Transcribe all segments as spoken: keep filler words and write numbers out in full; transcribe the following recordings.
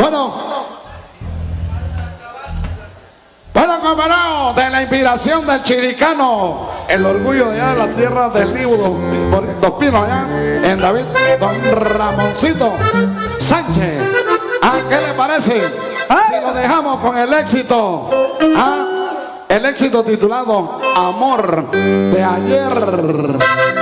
Bueno, bueno, camarada, de la inspiración del chiricano, el orgullo de allá de la tierra del libro, por Dos Pinos, allá en David, don Ramoncito Sánchez. ¿Ah, qué le parece? Y lo dejamos con el éxito, ¿ah? El éxito titulado Amor de Ayer.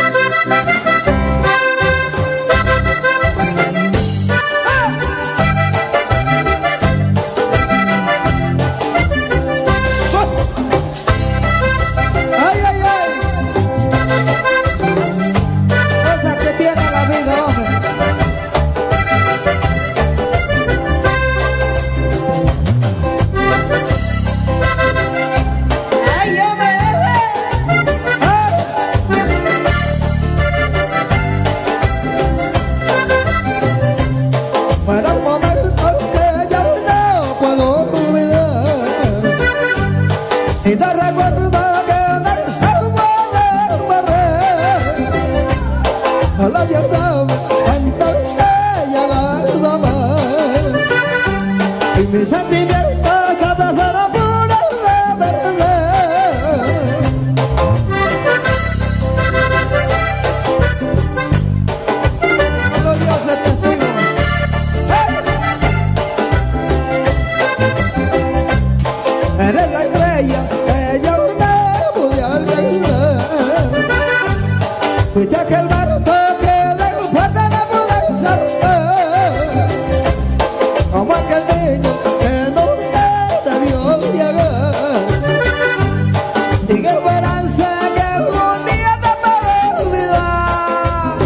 Y te recuerdo que en el poder barrer a la verdad entonces ya la tomé y mis sentimientos se pasaron por el verdad. Oh, Dios es testigo. Eres la estrella que yo no pude alcanzar. Fuiste aquel barco que de fuerza no pude salvar, como aquel niño que nunca te vio llegar. Y qué esperanza que un día te pueda olvidar.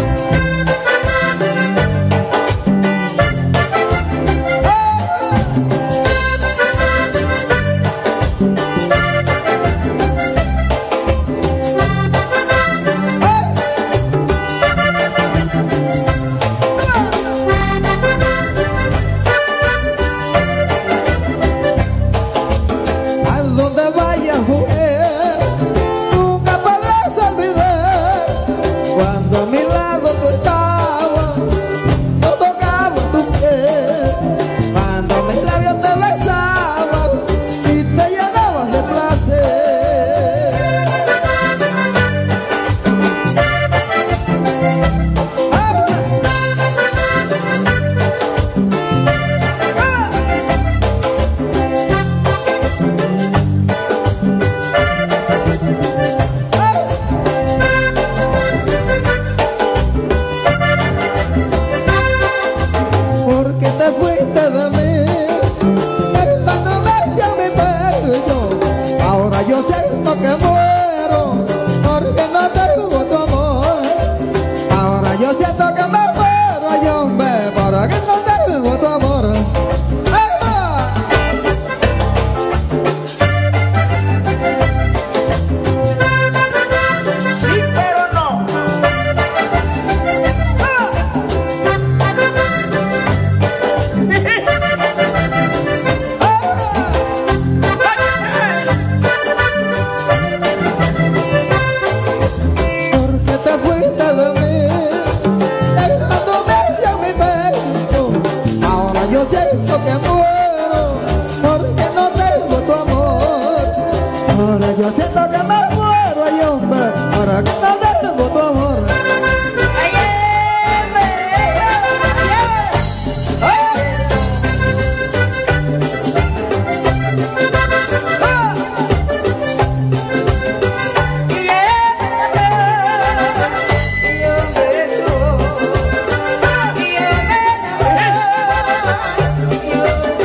Cuando a mi lado tú estabas, yo tocaba tus pies. Cuando mis labios te besaban y te llenaban de placer. ¡Ah! Porque te fuiste de mí, dejándome ya mi pecho. Ahora yo siento que muero, porque no tengo tu amor. Ahora yo siento que me muero, ay hombre, porque no tengo tu amor. Sí, pero no. Porque te fuiste de mí, dejándome ya mi pecho. Ahora yo siento que muero, porque no tengo tu amor. Ahora yo siento que me muero, ay hombre, ahora que no tengo tu amor. Yeah.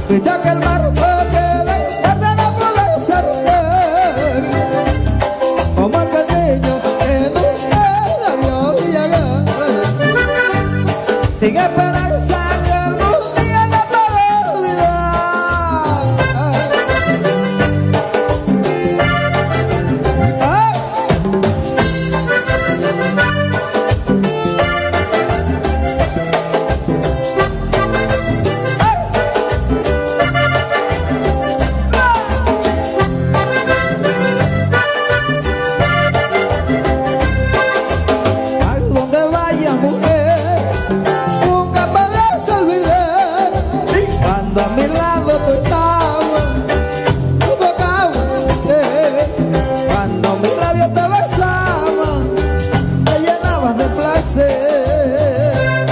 Fuiste aquel barco que desperté no poder ser mujer, como aquel niño que nunca debió llegar, sin esperanza que algún día no te olvidar. Ay. A mi lado tú estabas, tú tocabas, eh. Cuando mis labios te besaban, te llenabas de placer.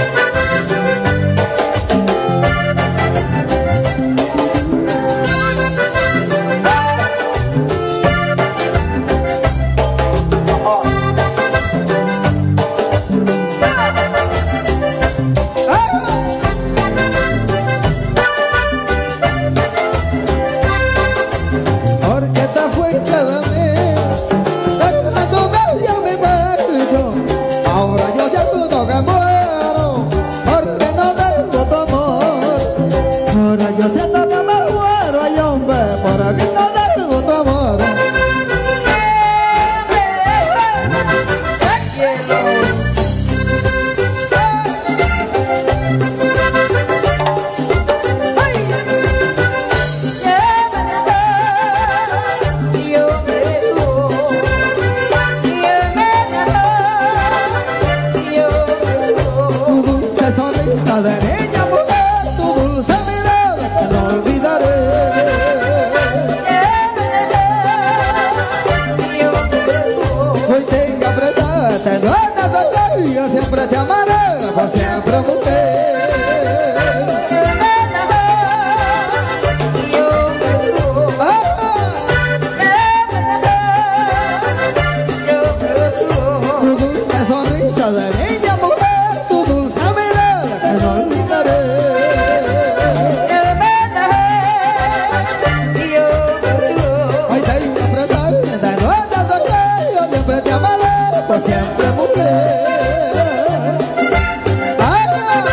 Yo siento que me muero, ay hombre, por aquí no tengo tu amor. Tu dulce sonrisa de niña mujer, tu dulce mirada que no olvidaré. Hoy tengo que apretarte, no andas a yo siempre te amaré, por siempre mujer. Tu dulce sonrisa de niña mujer, tu dulce mirada que no olvidaré. Hoy tengo que apretarte, no andas a yo siempre te amaré, por siempre mujer. ¡Ay!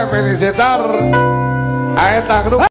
felicitar a esta grupo.